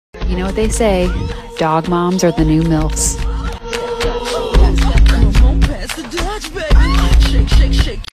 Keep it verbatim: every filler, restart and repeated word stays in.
You know what they say, dog moms are the new MILFs. Come on, pass the Dutch, baby. Shake, shake, shake.